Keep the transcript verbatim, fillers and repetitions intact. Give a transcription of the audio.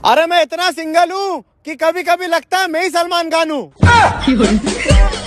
अरे मैं इतना सिंगल हूँ कि कभी कभी लगता है मैं ही सलमान खान हूँ।